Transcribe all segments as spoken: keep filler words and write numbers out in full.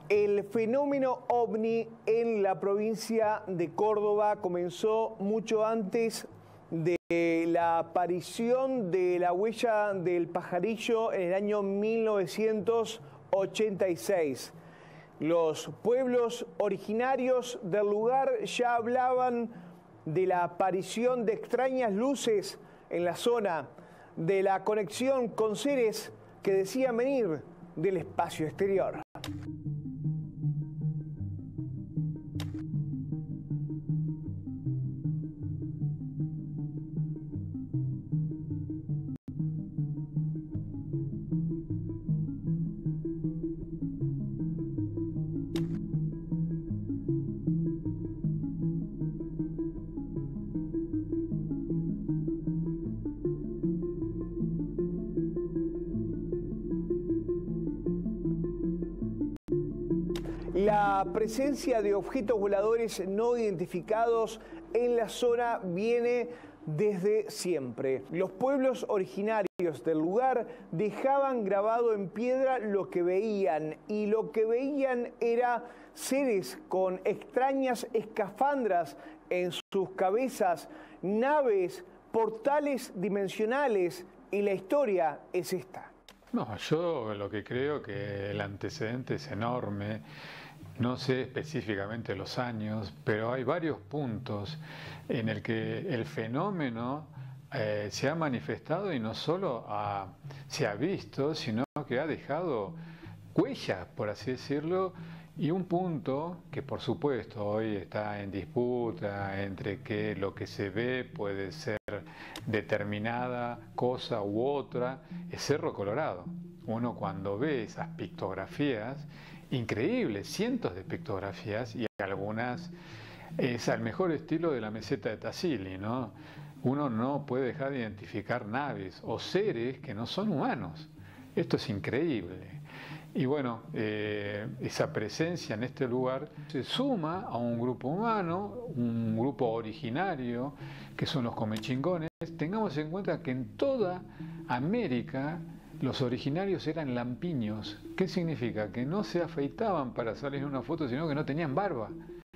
El fenómeno ovni en la provincia de Córdoba comenzó mucho antes de la aparición de la huella del pajarillo en el año mil novecientos ochenta y seis. Los pueblos originarios del lugar ya hablaban de la aparición de extrañas luces en la zona, de la conexión con seres que decían venir del espacio exterior. La presencia de objetos voladores no identificados en la zona viene desde siempre. Los pueblos originarios del lugar dejaban grabado en piedra lo que veían, y lo que veían era seres con extrañas escafandras en sus cabezas, naves, portales dimensionales, y la historia es esta. No, yo lo que creo que el antecedente es enorme. No sé específicamente los años, pero hay varios puntos en el que el fenómeno eh, se ha manifestado y no solo ha, se ha visto, sino que ha dejado huellas, por así decirlo, y un punto que por supuesto hoy está en disputa entre que lo que se ve puede ser determinada cosa u otra, es Cerro Colorado. Uno cuando ve esas pictografías, increíbles, cientos de pictografías, y algunas es al mejor estilo de la meseta de Tassili, ¿no? Uno no puede dejar de identificar naves o seres que no son humanos. Esto es increíble. Y bueno, eh, esa presencia en este lugar se suma a un grupo humano, un grupo originario, que son los comechingones. Tengamos en cuenta que en toda América los originarios eran lampiños. ¿Qué significa? Que no se afeitaban para salir en una foto, sino que no tenían barba.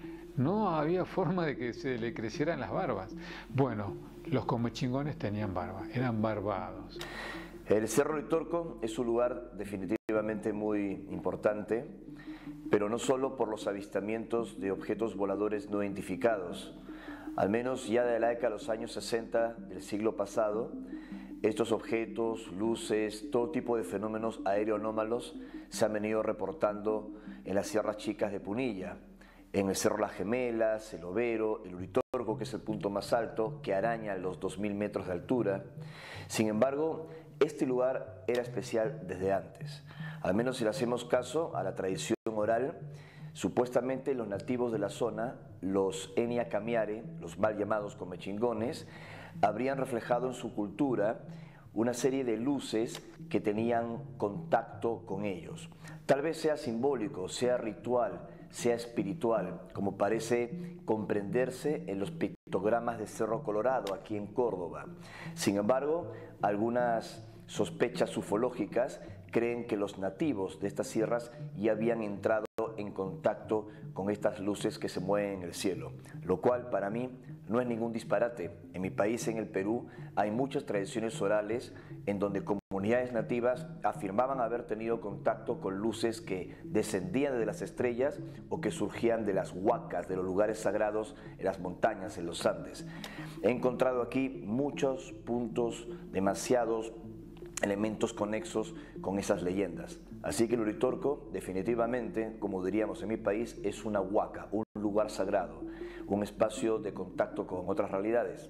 No había forma de que se le crecieran las barbas. Bueno, los comechingones tenían barba, eran barbados. El Cerro Uritorco es un lugar definitivamente muy importante, pero no solo por los avistamientos de objetos voladores no identificados. Al menos ya de la década de los años sesenta del siglo pasado, estos objetos, luces, todo tipo de fenómenos aeroanómalos se han venido reportando en las Sierras Chicas de Punilla, en el Cerro Las Gemelas, el Overo, el Uritorco, que es el punto más alto, que araña los dos mil metros de altura. Sin embargo, este lugar era especial desde antes. Al menos si le hacemos caso a la tradición oral, supuestamente los nativos de la zona, los Enia Camiare, los mal llamados comechingones, habrían reflejado en su cultura una serie de luces que tenían contacto con ellos. Tal vez sea simbólico, sea ritual, sea espiritual, como parece comprenderse en los pictogramas de Cerro Colorado, aquí en Córdoba. Sin embargo, algunas sospechas ufológicas creen que los nativos de estas sierras ya habían entrado en contacto con estas luces que se mueven en el cielo, lo cual para mí no es ningún disparate. En mi país, en el Perú, hay muchas tradiciones orales en donde comunidades nativas afirmaban haber tenido contacto con luces que descendían de las estrellas o que surgían de las huacas, de los lugares sagrados en las montañas, en los Andes. He encontrado aquí muchos puntos, demasiados elementos conexos con esas leyendas. Así que el Uritorco, definitivamente, como diríamos en mi país, es una huaca, un lugar sagrado, un espacio de contacto con otras realidades.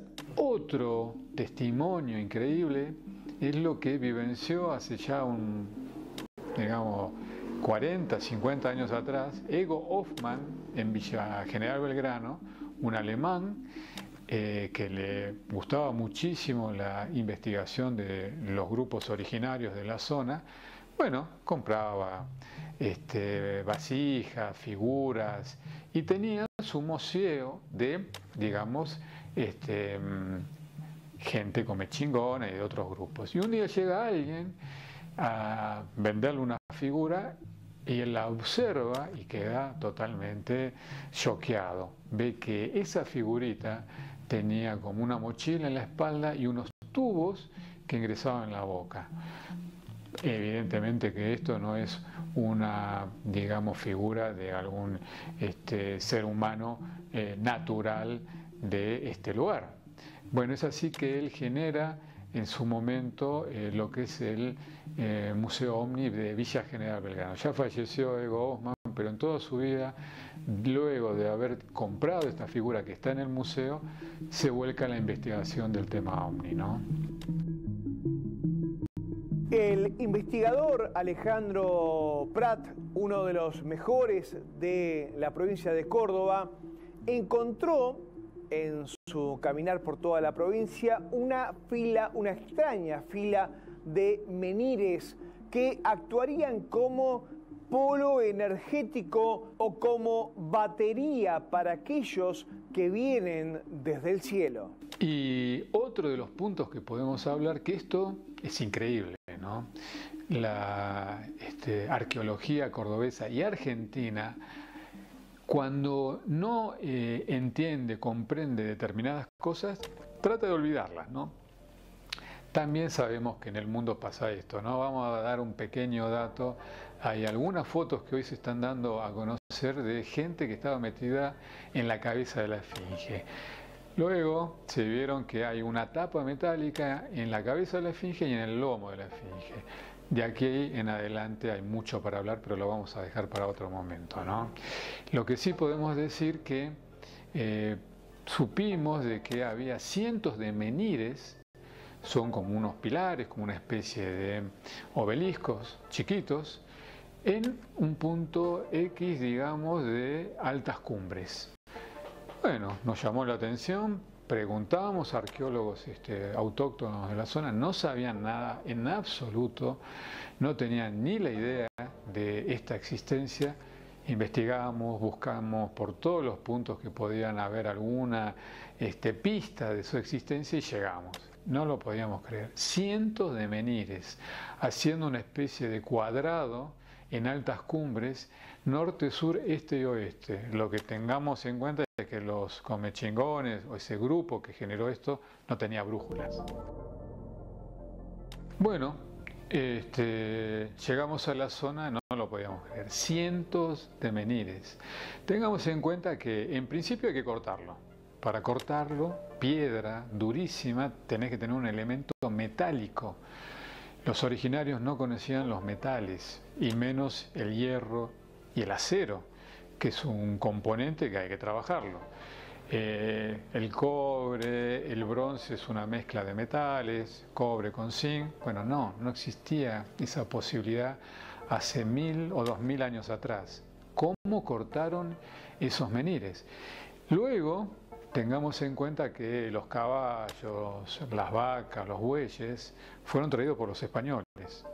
Otro testimonio increíble es lo que vivenció hace ya un, digamos, cuarenta, cincuenta años atrás, Ego Hoffmann en Villa General Belgrano, un alemán Eh, que le gustaba muchísimo la investigación de los grupos originarios de la zona. Bueno, compraba este, vasijas, figuras, y tenía su museo de, digamos, este, gente comechingona y de otros grupos. Y un día llega alguien a venderle una figura y él la observa y queda totalmente choqueado. Ve que esa figurita tenía como una mochila en la espalda y unos tubos que ingresaban en la boca. Evidentemente que esto no es una, digamos, figura de algún este, ser humano eh, natural de este lugar. Bueno, es así que él genera en su momento eh, lo que es el eh, Museo Omni de Villa General Belgrano. Ya falleció Ego Osman, pero en toda su vida, luego de haber comprado esta figura que está en el museo, se vuelca a la investigación del tema Omni, ¿no? El investigador Alejandro Prat, uno de los mejores de la provincia de Córdoba, encontró en su caminar por toda la provincia una fila, una extraña fila de menires que actuarían como polo energético o como batería para aquellos que vienen desde el cielo. Y otro de los puntos que podemos hablar, que esto es increíble, ¿no? La este, arqueología cordobesa y argentina, cuando no eh, entiende, comprende determinadas cosas, trata de olvidarlas, ¿no? También sabemos que en el mundo pasa esto, ¿no? Vamos a dar un pequeño dato. Hay algunas fotos que hoy se están dando a conocer de gente que estaba metida en la cabeza de la esfinge. Luego se vieron que hay una tapa metálica en la cabeza de la esfinge y en el lomo de la esfinge. De aquí en adelante hay mucho para hablar, pero lo vamos a dejar para otro momento, ¿no? Lo que sí podemos decir que eh, supimos de que había cientos de menires, son como unos pilares, como una especie de obeliscos chiquitos, en un punto X, digamos, de altas cumbres. Bueno, nos llamó la atención, preguntábamos a arqueólogos este, autóctonos de la zona, no sabían nada en absoluto, no tenían ni la idea de esta existencia. Investigamos, buscamos por todos los puntos que podían haber alguna este, pista de su existencia y llegamos. No lo podíamos creer. Cientos de menires haciendo una especie de cuadrado en altas cumbres, norte, sur, este y oeste. Lo que tengamos en cuenta es que los comechingones o ese grupo que generó esto no tenía brújulas. Bueno, este, llegamos a la zona, no, no lo podíamos creer. Cientos de menires. Tengamos en cuenta que en principio hay que cortarlo. Para cortarlo, piedra durísima, tenés que tener un elemento metálico. Los originarios no conocían los metales, y menos el hierro y el acero, que es un componente que hay que trabajarlo. Eh, el cobre, el bronce es una mezcla de metales, cobre con zinc. Bueno, no, no existía esa posibilidad hace mil o dos mil años atrás. ¿Cómo cortaron esos menires? Luego, tengamos en cuenta que los caballos, las vacas, los bueyes fueron traídos por los españoles.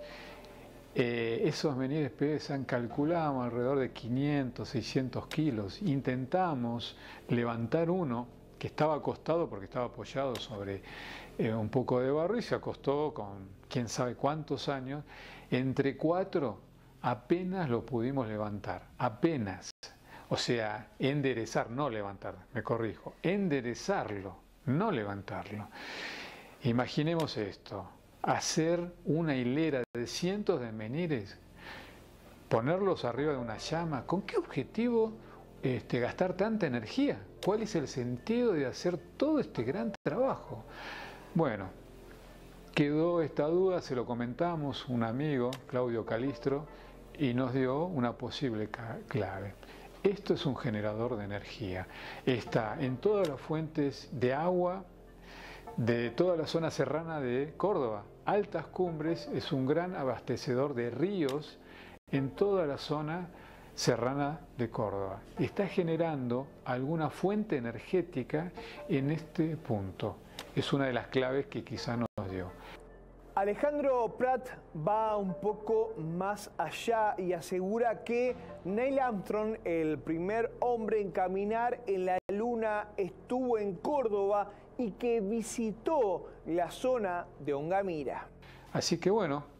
Eh, esos menires pesan, calculamos, alrededor de quinientos, seiscientos kilos. Intentamos levantar uno que estaba acostado porque estaba apoyado sobre eh, un poco de barro y se acostó con quién sabe cuántos años. Entre cuatro apenas lo pudimos levantar, apenas. O sea, enderezar, no levantar, me corrijo, enderezarlo, no levantarlo. Imaginemos esto, hacer una hilera de cientos de menires, ponerlos arriba de una llama, ¿con qué objetivo este, gastar tanta energía? ¿Cuál es el sentido de hacer todo este gran trabajo? Bueno, quedó esta duda, se lo comentamos, un amigo, Claudio Calistro, y nos dio una posible clave. Esto es un generador de energía. Está en todas las fuentes de agua de toda la zona serrana de Córdoba. Altas Cumbres es un gran abastecedor de ríos en toda la zona serrana de Córdoba. Está generando alguna fuente energética en este punto. Es una de las claves que quizá nos dio. Alejandro Prat va un poco más allá y asegura que Neil Armstrong, el primer hombre en caminar en la Luna, estuvo en Córdoba y que visitó la zona de Ongamira. Así que bueno,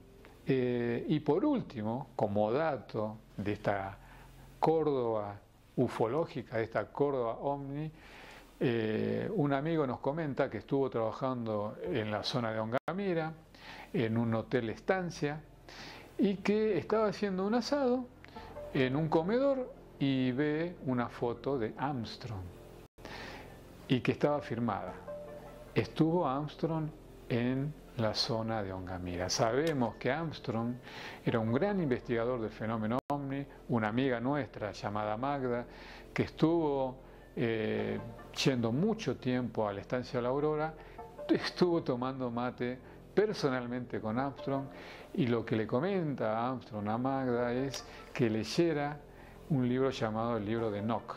Eh, y por último, como dato de esta Córdoba ufológica, de esta Córdoba OVNI, eh, un amigo nos comenta que estuvo trabajando en la zona de Ongamira, en un hotel estancia, y que estaba haciendo un asado en un comedor y ve una foto de Armstrong y que estaba firmada. Estuvo Armstrong en la zona de Ongamira. Sabemos que Armstrong era un gran investigador del fenómeno OVNI, una amiga nuestra llamada Magda, que estuvo eh, yendo mucho tiempo a la estancia La Aurora, estuvo tomando mate personalmente con Armstrong, y lo que le comenta a Armstrong a Magda es que leyera un libro llamado el libro de Enoch.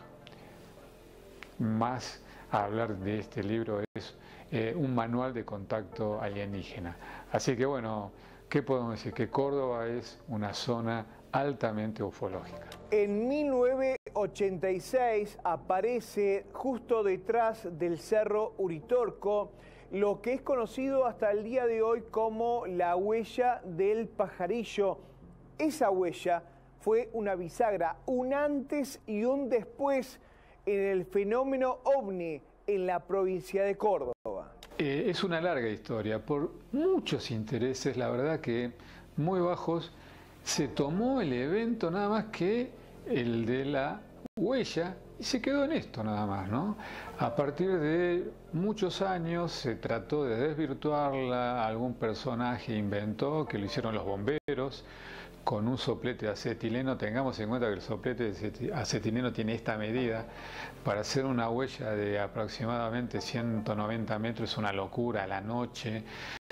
Más a hablar de este libro es eh, un manual de contacto alienígena. Así que bueno, ¿qué podemos decir? Que Córdoba es una zona altamente ufológica. En mil novecientos ochenta y seis aparece justo detrás del Cerro Uritorco lo que es conocido hasta el día de hoy como la huella del pajarillo. Esa huella fue una bisagra, un antes y un después en el fenómeno OVNI en la provincia de Córdoba. Eh, es una larga historia, por muchos intereses, la verdad que muy bajos, se tomó el evento nada más que el de la huella y se quedó en esto nada más, ¿no? A partir de muchos años se trató de desvirtuarla, algún personaje inventó, que lo hicieron los bomberos, con un soplete de acetileno. Tengamos en cuenta que el soplete de acetileno tiene esta medida. Para hacer una huella de aproximadamente ciento noventa metros es una locura, a la noche,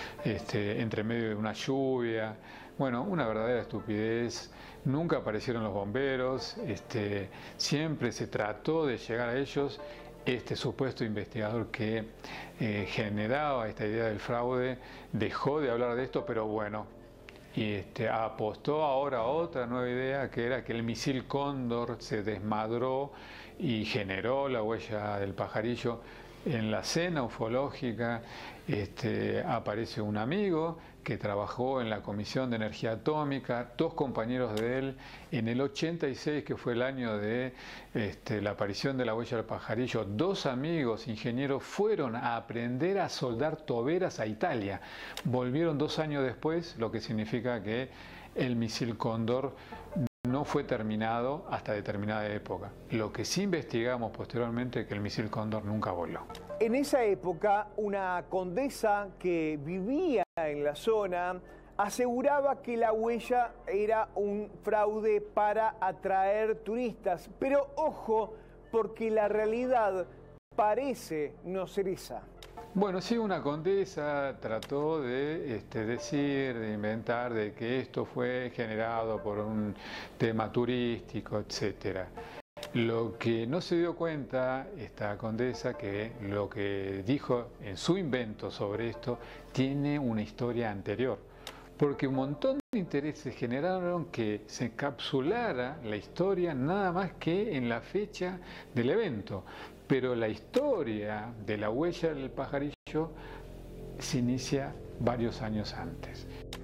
este, entre medio de una lluvia. Bueno, una verdadera estupidez. Nunca aparecieron los bomberos, este, siempre se trató de llegar a ellos. Este supuesto investigador que eh, generaba esta idea del fraude dejó de hablar de esto, pero bueno, y este, apostó ahora a otra nueva idea, que era que el misil Cóndor se desmadró y generó la huella del pajarillo. En la escena ufológica este, aparece un amigo que trabajó en la Comisión de Energía Atómica, dos compañeros de él. En el ochenta y seis, que fue el año de este, la aparición de la huella del pajarillo, dos amigos ingenieros fueron a aprender a soldar toberas a Italia. Volvieron dos años después, lo que significa que el misil Cóndor no fue terminado hasta determinada época. Lo que sí investigamos posteriormente es que el misil Cóndor nunca voló. En esa época, una condesa que vivía en la zona aseguraba que la huella era un fraude para atraer turistas. Pero ojo, porque la realidad parece no ser esa. Bueno, sí, una condesa trató de este, decir, de inventar, de que esto fue generado por un tema turístico, etcétera. Lo que no se dio cuenta esta condesa, que lo que dijo en su invento sobre esto tiene una historia anterior, porque un montón de intereses generaron que se encapsulara la historia nada más que en la fecha del evento. Pero la historia de la huella del pajarillo se inicia varios años antes.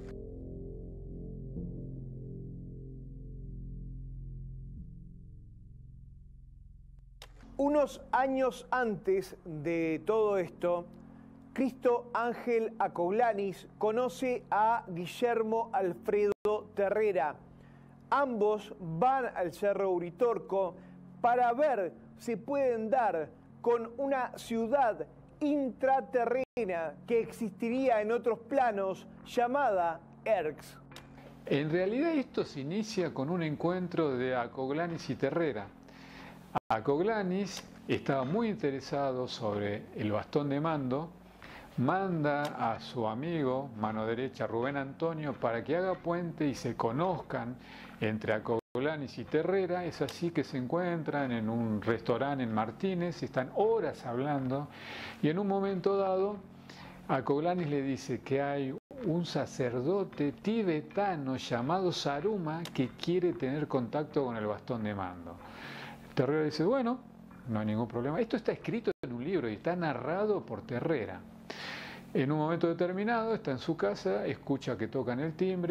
Unos años antes de todo esto, Cristo Ángel Acoglanis conoce a Guillermo Alfredo Terrera. Ambos van al Cerro Uritorco para ver si pueden dar con una ciudad intraterrena que existiría en otros planos llamada Erx. En realidad esto se inicia con un encuentro de Acoglanis y Terrera. Acoglanis estaba muy interesado sobre el bastón de mando, manda a su amigo, mano derecha, Rubén Antonio, para que haga puente y se conozcan entre Acoglanis y Terrera. Es así que se encuentran en un restaurante en Martínez, están horas hablando, y en un momento dado Acoglanis le dice que hay un sacerdote tibetano llamado Saruma que quiere tener contacto con el bastón de mando. Terrera dice, bueno, no hay ningún problema. Esto está escrito en un libro y está narrado por Terrera. En un momento determinado está en su casa, escucha que tocan el timbre,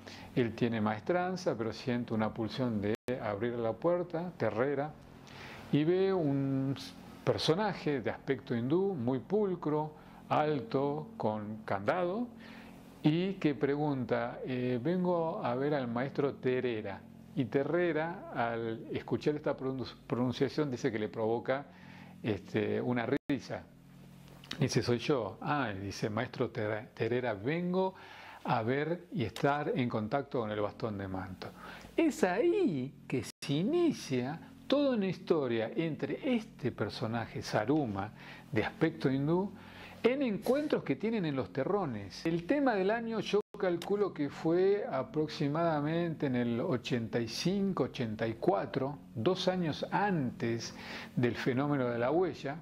Él tiene maestranza, pero siente una pulsión de abrir la puerta, Terrera, y ve un personaje de aspecto hindú, muy pulcro, alto, con candado, y que pregunta, eh, vengo a ver al maestro Terrera. Y Terrera, al escuchar esta pronunciación, dice que le provoca este, una risa. Dice, soy yo. Ah, dice, maestro Terrera, vengo a ver y estar en contacto con el bastón de manto. Es ahí que se inicia toda una historia entre este personaje, Saruma, de aspecto hindú, en encuentros que tienen en los terrones. El tema del año yo calculo que fue aproximadamente en el ochenta y cinco, ochenta y cuatro, dos años antes del fenómeno de la huella.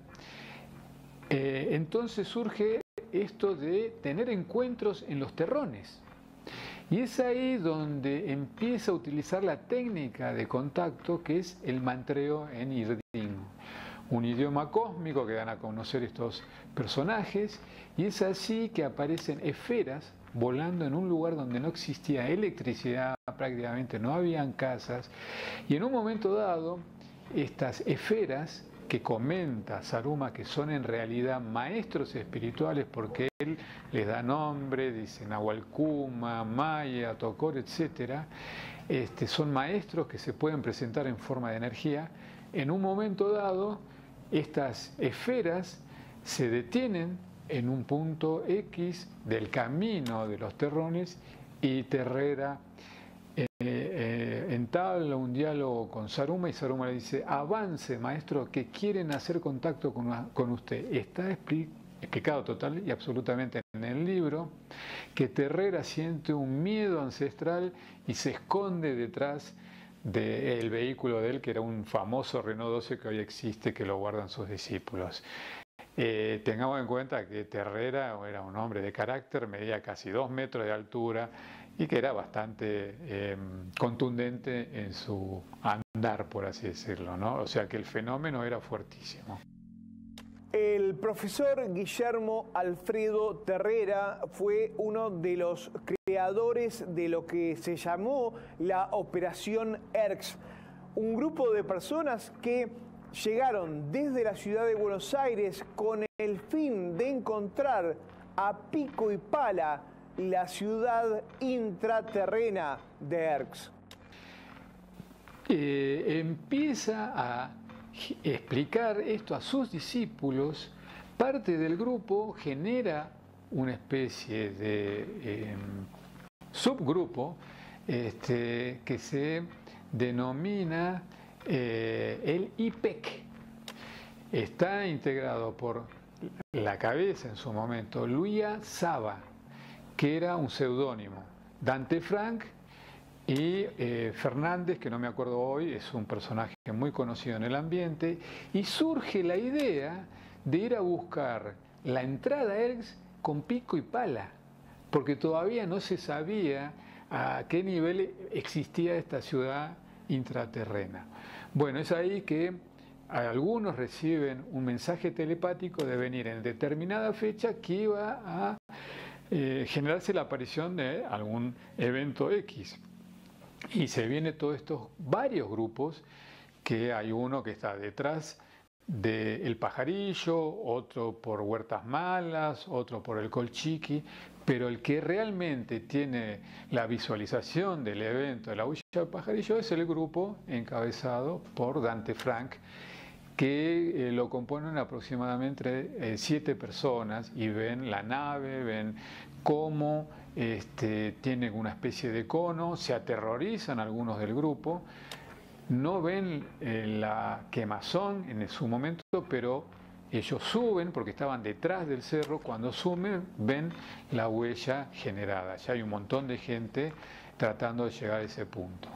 Eh, entonces surge esto de tener encuentros en los terrones. Y es ahí donde empieza a utilizar la técnica de contacto que es el mantreo en Irdin, un idioma cósmico que dan a conocer estos personajes, y es así que aparecen esferas volando en un lugar donde no existía electricidad, prácticamente no habían casas, y en un momento dado estas esferas que comenta Saruma que son en realidad maestros espirituales porque él les da nombre, dice Nahualcuma, Maya, Tocor, etcétera, este, son maestros que se pueden presentar en forma de energía. En un momento dado, estas esferas se detienen en un punto X del camino de los terrones y Terrera eh, eh, entabla un diálogo con Saruma y Saruma le dice, avance maestro, que quieren hacer contacto con, con usted. Está expli explicado total y absolutamente en el libro que Terrera siente un miedo ancestral y se esconde detrás del vehículo de él, que era un famoso Renault doce que hoy existe, que lo guardan sus discípulos. Eh, tengamos en cuenta que Terrera era un hombre de carácter, medía casi dos metros de altura y que era bastante eh, contundente en su andar, por así decirlo, ¿no? O sea que el fenómeno era fuertísimo. El profesor Guillermo Alfredo Terrera fue uno de los creadores de lo que se llamó la Operación Erx, un grupo de personas que llegaron desde la ciudad de Buenos Aires con el fin de encontrar a pico y pala la ciudad intraterrena de Erx. Eh, empieza a explicar esto a sus discípulos, parte del grupo genera una especie de eh, subgrupo este, que se denomina eh, el I P E C. Está integrado por la cabeza en su momento, Luía Saba, que era un seudónimo, Dante Frank, y eh, Fernández, que no me acuerdo hoy, es un personaje muy conocido en el ambiente, y surge la idea de ir a buscar la entrada a Erx con pico y pala, porque todavía no se sabía a qué nivel existía esta ciudad intraterrena. Bueno, es ahí que algunos reciben un mensaje telepático de venir en determinada fecha que iba a eh, generarse la aparición de algún evento X. Y se viene todos estos varios grupos, que hay uno que está detrás del Pajarillo, otro por Huertas Malas, otro por el Colchiqui, pero el que realmente tiene la visualización del evento de la huella del Pajarillo es el grupo encabezado por Dante Frank, que eh, lo componen aproximadamente eh, siete personas y ven la nave, ven cómo este, tienen una especie de cono, se aterrorizan algunos del grupo, no ven eh, la quemazón en su momento, pero ellos suben porque estaban detrás del cerro, cuando suben ven la huella generada, ya hay un montón de gente tratando de llegar a ese punto.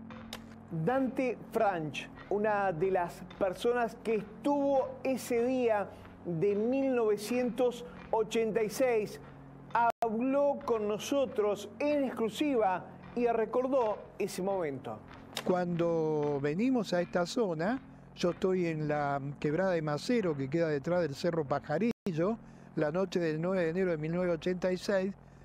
Dante Franch, una de las personas que estuvo ese día de mil novecientos ochenta y seis, habló con nosotros en exclusiva y recordó ese momento. Cuando venimos a esta zona, yo estoy en la quebrada de Macero, que queda detrás del Cerro Pajarillo, la noche del nueve de enero de mil novecientos ochenta y seis,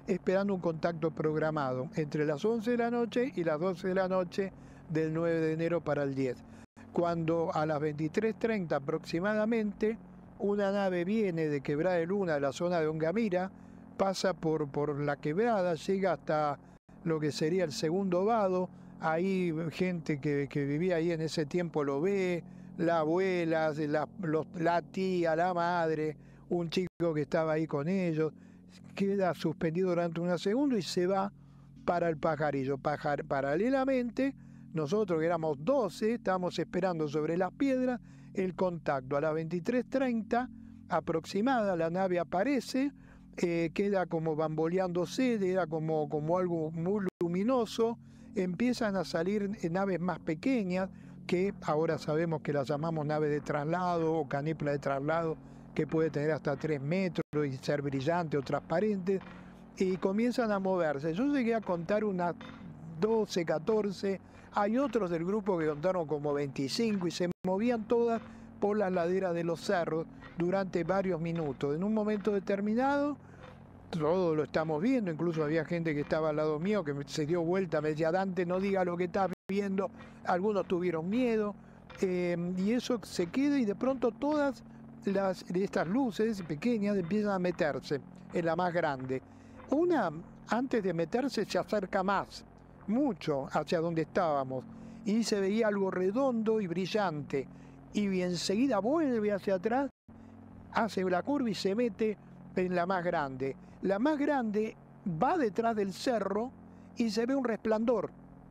esperando un contacto programado entre las once de la noche y las doce de la noche del nueve de enero para el diez. Cuando a las veintitrés treinta aproximadamente, una nave viene de Quebrada de Luna, de la zona de Ongamira, pasa por, por la quebrada, llega hasta lo que sería el segundo vado. Ahí gente que, que vivía ahí en ese tiempo lo ve, la abuela, la, los, la tía, la madre, un chico que estaba ahí con ellos, queda suspendido durante unos segundos y se va para el pajarillo. Pajar, paralelamente, nosotros que éramos doce, estábamos esperando sobre las piedras el contacto. A las veintitrés treinta aproximada, la nave aparece, eh, queda como bamboleándose, era como, como algo muy luminoso. Empiezan a salir naves más pequeñas, que ahora sabemos que las llamamos naves de traslado o canipla de traslado, que puede tener hasta tres metros y ser brillante o transparente, y comienzan a moverse. Yo llegué a contar unas doce, catorce, hay otros del grupo que contaron como veinticinco, y se movían todas por las laderas de los cerros durante varios minutos. En un momento determinado, todo lo estamos viendo, incluso había gente que estaba al lado mío que se dio vuelta, me decía: Dante, no diga lo que estás viendo. Algunos tuvieron miedo, eh, y eso se queda, y de pronto todas las, estas luces pequeñas empiezan a meterse en la más grande. Una, antes de meterse, se acerca más, mucho, hacia donde estábamos, y se veía algo redondo y brillante, y enseguida vuelve hacia atrás, hace la curva y se mete en la más grande. La más grande va detrás del cerro y se ve un resplandor.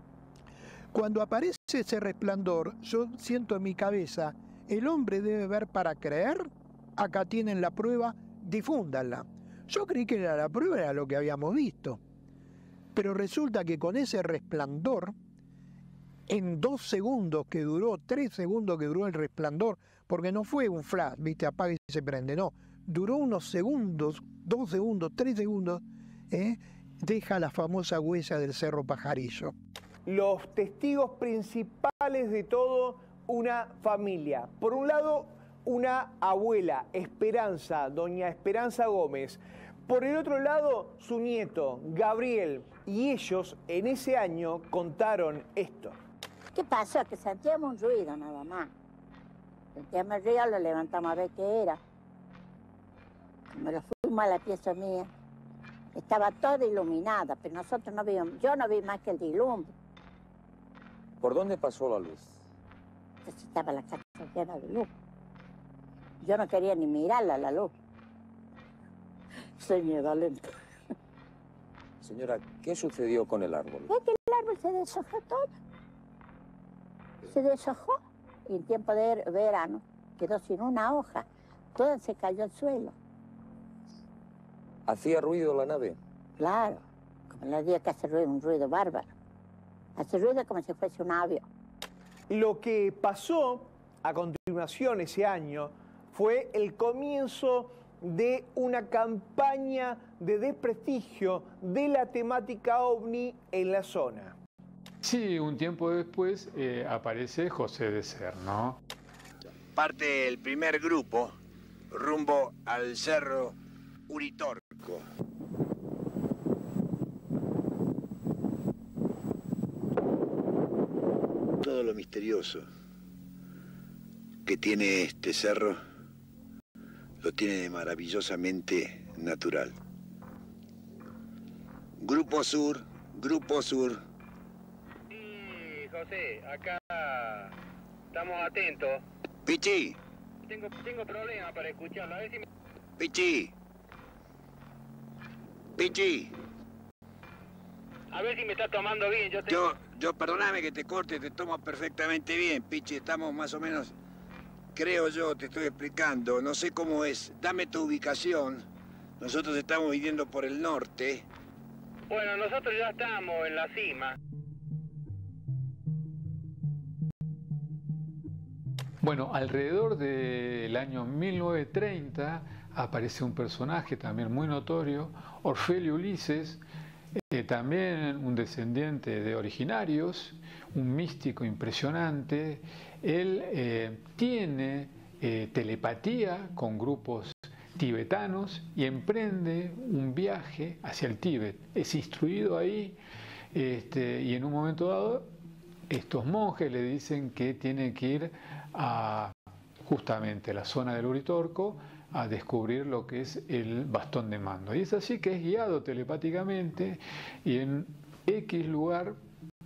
Cuando aparece ese resplandor, yo siento en mi cabeza: el hombre debe ver para creer, acá tienen la prueba, difúndanla. Yo creí que era la prueba, era lo que habíamos visto. Pero resulta que con ese resplandor, en dos segundos que duró, tres segundos que duró el resplandor, porque no fue un flash, viste, apaga y se prende, no, duró unos segundos, dos segundos, tres segundos, ¿eh? Deja la famosa huella del Cerro Pajarillo. Los testigos principales de todo, una familia. Por un lado, una abuela, Esperanza, doña Esperanza Gómez. Por el otro lado, su nieto, Gabriel. Y ellos, en ese año, contaron esto. ¿Qué pasó? Que sentíamos un ruido nada más. Sentíamos el ruido, lo levantamos a ver qué era. Como lo fuimos a la pieza mía, estaba toda iluminada, pero nosotros no vimos, yo no vi más que el dilumbre. ¿Por dónde pasó la luz? Entonces estaba la casa llena de luz. Yo no quería ni mirarla, la luz. Señora lenta. Señora, ¿qué sucedió con el árbol? Es que el árbol se deshojó todo. Se deshojó. Y en tiempo de verano quedó sin una hoja. Toda se cayó al suelo. ¿Hacía ruido la nave? Claro, como los días que hace ruido, un ruido bárbaro. Hace ruido como si fuese un avión. Lo que pasó a continuación ese año fue el comienzo de una campaña de desprestigio de la temática ovni en la zona. Sí, un tiempo después eh, aparece José de Ser, ¿no? Parte el primer grupo rumbo al cerro Uritorco. Todo lo misterioso que tiene este cerro lo tiene de maravillosamente natural. Grupo Sur, Grupo Sur. Sí, José, acá estamos atentos. Pichi. Tengo, tengo problemas para escucharlo, a ver si me... Pichi. Pichi. A ver si me está tomando bien. Yo, tengo... yo, yo perdóname que te corte, te tomo perfectamente bien, Pichi. Estamos más o menos, creo yo, te estoy explicando. No sé cómo es. Dame tu ubicación. Nosotros estamos viniendo por el norte. Bueno, nosotros ya estamos en la cima. Bueno, alrededor del año mil novecientos treinta aparece un personaje también muy notorio, Orfelio Ulises, eh, también un descendiente de originarios, un místico impresionante. Él eh, tiene eh, telepatía con grupos tibetanos y emprende un viaje hacia el Tíbet. Es instruido ahí este, y en un momento dado estos monjes le dicen que tiene que ir a justamente la zona del Uritorco a descubrir lo que es el bastón de mando. Y es así que es guiado telepáticamente y en X lugar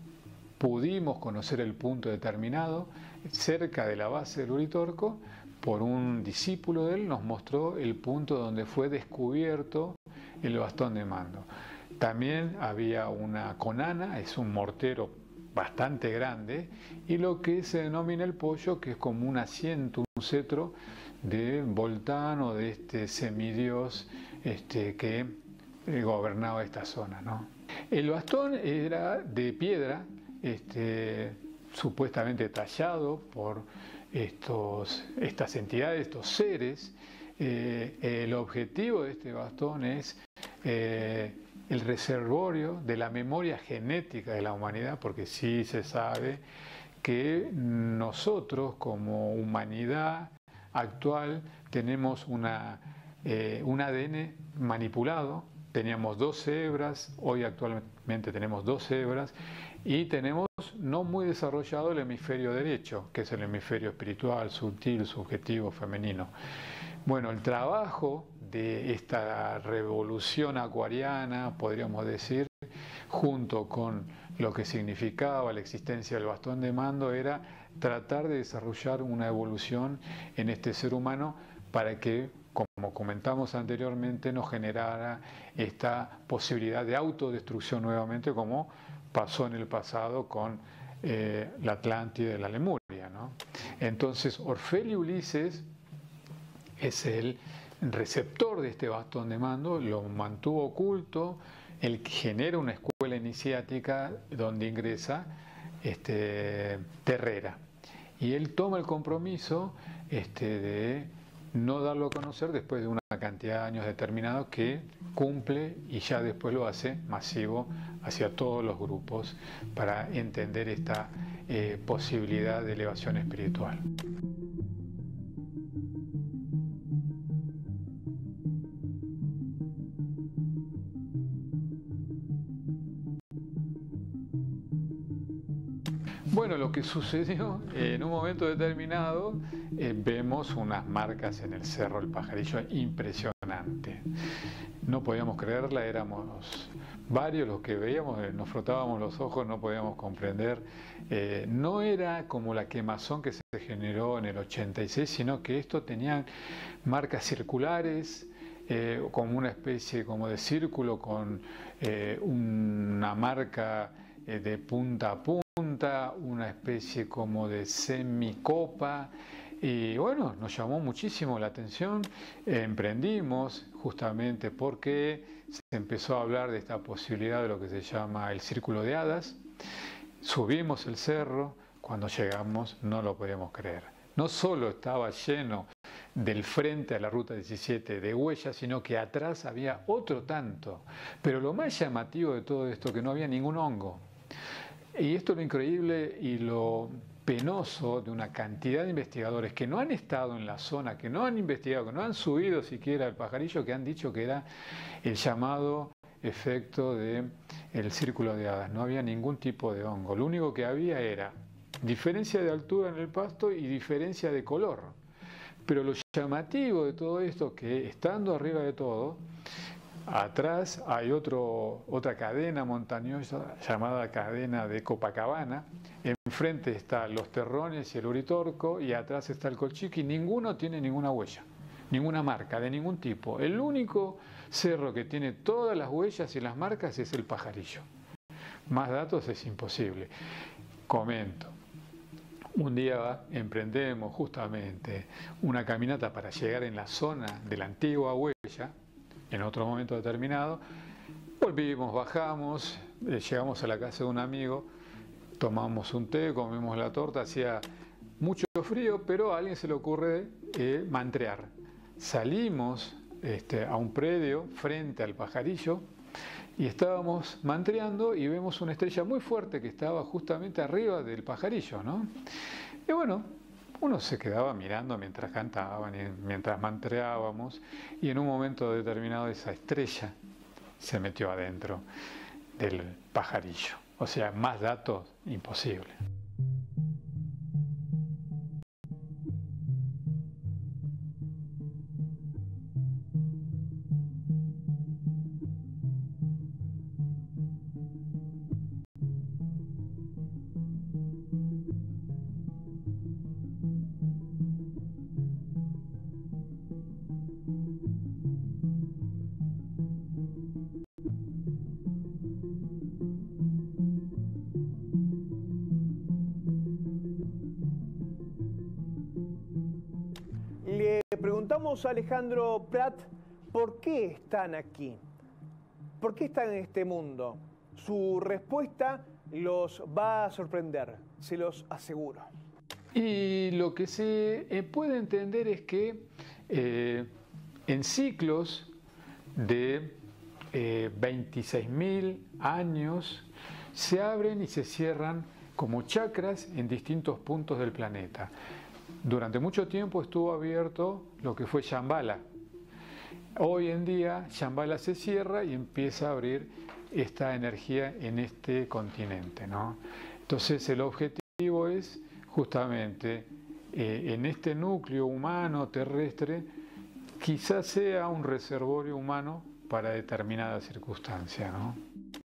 pudimos conocer el punto determinado cerca de la base del Uritorco. Por un discípulo de él nos mostró el punto donde fue descubierto el bastón de mando. También había una conana, es un mortero bastante grande, y lo que se denomina el pollo, que es como un asiento, un cetro de Voltán o de este semidios este, que gobernaba esta zona, ¿no? El bastón era de piedra, este, supuestamente tallado por Estos, estas entidades, estos seres. Eh, el objetivo de este bastón es eh, el reservorio de la memoria genética de la humanidad, porque sí se sabe que nosotros como humanidad actual tenemos una, eh, un A D N manipulado. Teníamos dos hebras, hoy actualmente tenemos dos hebras, y tenemos no muy desarrollado el hemisferio derecho, que es el hemisferio espiritual, sutil, subjetivo, femenino. Bueno, el trabajo de esta revolución acuariana, podríamos decir, junto con lo que significaba la existencia del bastón de mando, era tratar de desarrollar una evolución en este ser humano para que, como comentamos anteriormente, nos generara esta posibilidad de autodestrucción nuevamente, como pasó en el pasado con eh, la Atlántida y la Lemuria, ¿no? Entonces, Orfeo y Ulises es el receptor de este bastón de mando, lo mantuvo oculto, él genera una escuela iniciática donde ingresa este, Terrera. Y él toma el compromiso este, de no darlo a conocer después de una cantidad de años determinados, que cumple y ya después lo hace masivo hacia todos los grupos para entender esta eh, posibilidad de elevación espiritual. Bueno, lo que sucedió en un momento determinado, eh, vemos unas marcas en el Cerro del Pajarillo impresionante. No podíamos creerla, éramos varios los que veíamos, nos frotábamos los ojos, no podíamos comprender. Eh, no era como la quemazón que se generó en el ochenta y seis, sino que esto tenía marcas circulares, eh, como una especie como de círculo con eh, una marca eh, de punta a punta, una especie como de semicopa, y bueno, nos llamó muchísimo la atención. Eh, emprendimos justamente porque se empezó a hablar de esta posibilidad de lo que se llama el círculo de hadas. Subimos el cerro, cuando llegamos no lo podíamos creer. No solo estaba lleno del frente a la ruta diecisiete de huellas, sino que atrás había otro tanto. Pero lo más llamativo de todo esto, que no había ningún hongo. Y esto es lo increíble y lo penoso de una cantidad de investigadores que no han estado en la zona, que no han investigado, que no han subido siquiera el pajarillo, que han dicho que era el llamado efecto del círculo de hadas. No había ningún tipo de hongo. Lo único que había era diferencia de altura en el pasto y diferencia de color. Pero lo llamativo de todo esto, que estando arriba de todo, atrás hay otro, otra cadena montañosa llamada cadena de Copacabana. Enfrente están los Terrones y el Uritorco, y atrás está el Colchiqui. Ninguno tiene ninguna huella, ninguna marca de ningún tipo. El único cerro que tiene todas las huellas y las marcas es el Pajarillo. Más datos es imposible. Comento. Un día emprendemos justamente una caminata para llegar en la zona de la antigua huella. En otro momento determinado, volvimos, bajamos, eh, llegamos a la casa de un amigo, tomamos un té, comimos la torta, hacía mucho frío, pero a alguien se le ocurre eh, mantrear. Salimos este, a un predio frente al Pajarillo y estábamos mantreando y vemos una estrella muy fuerte que estaba justamente arriba del Pajarillo, ¿no? Y bueno, uno se quedaba mirando mientras cantaban, y mientras mantreábamos, y en un momento determinado esa estrella se metió adentro del pajarillo. O sea, más datos, imposible. Le preguntamos a Alejandro Prat por qué están aquí, por qué están en este mundo. Su respuesta los va a sorprender, se los aseguro. Y lo que se eh, puede entender es que eh, en ciclos de eh, veintiséis mil años se abren y se cierran como chakras en distintos puntos del planeta. Durante mucho tiempo estuvo abierto lo que fue Shambhala. Hoy en día Shambhala se cierra y empieza a abrir esta energía en este continente, ¿no? Entonces el objetivo es justamente eh, en este núcleo humano terrestre quizás sea un reservorio humano para determinada circunstancia, ¿no?